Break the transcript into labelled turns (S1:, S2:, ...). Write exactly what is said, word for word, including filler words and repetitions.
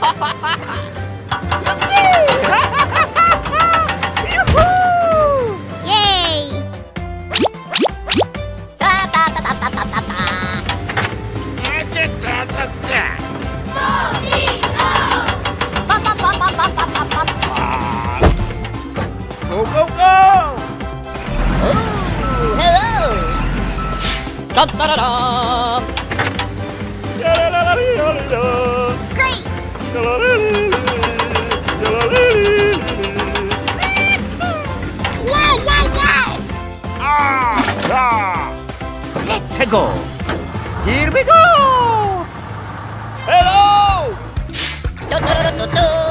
S1: Yay! Ta ta ta ta ta ta ta ta. Pop pop pop pop pop pop pop pop.
S2: Go, go, go!
S1: Ooh, hello! Dum da da dum. Great! Yeah, yeah, yeah!
S3: Let's go. Here we go.
S2: Hello!
S1: Do, do, do, do, do.